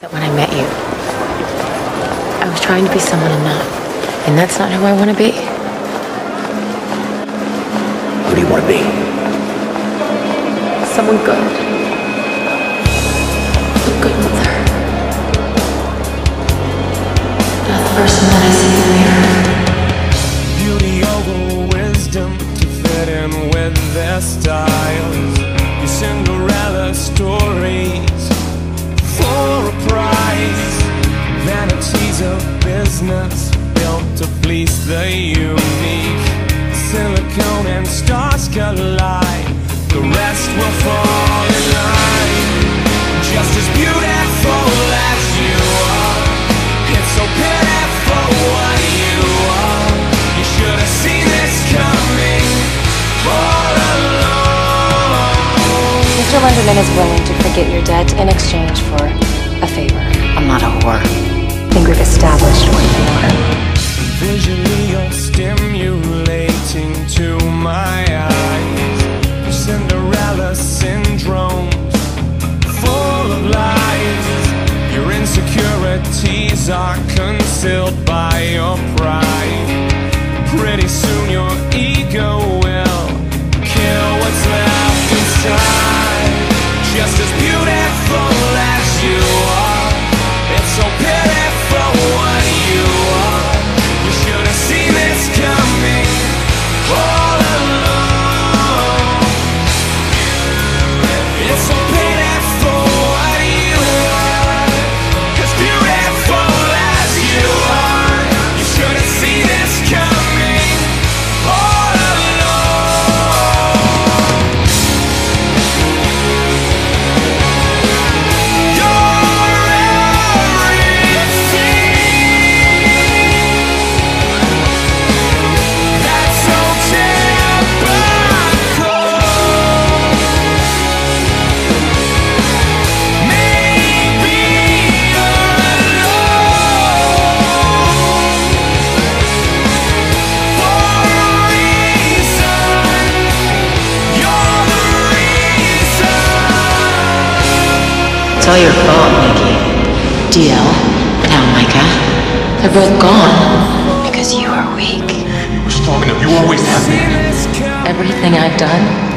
When I met you, I was trying to be someone I'm not, and that's not who I want to be. Who do you want to be? Someone good. A good mother. Not the person that I see in the mirror. Beauty over wisdom to fit in with their styles. Your Cinderella stories for a prize. Vanity's a business built to fleece the unique. Silicone and stars collide, the rest will fall in line. Just as beautiful as you are, it's so pitiful what you are. You should have seen this coming all along. Mr. Lenderman is willing to forget your debt in exchange for a favor. I'm not a whore. I think we've established what you are. Visually you're stimulating to my eyes. Cinderella syndrome, full of lies. Your insecurities are concealed by your pride. Pretty soon your ego will kill what's left inside. Just as beautiful as you are, it's so pitiful what you are. You should have seen this coming all along. It's so pitiful what you are, 'cause beautiful as you are, you should have seen this coming all along. You're everything that's so typical. Maybe you're alone for a reason. You're the reason. It's all your fault, Nikki. DL, now Micah. They're both gone. Because you are weak. You were strong enough. You always have been. Seen this coming. Everything I've done